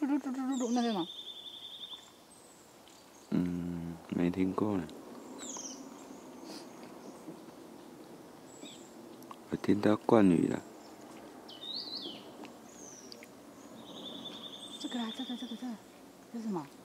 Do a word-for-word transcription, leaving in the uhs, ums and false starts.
嘟嘟嘟嘟嘟嘟那个吗？ 嗯，没听过呢。我听到冠语了。 这个啦，这个这个这个，这是什么？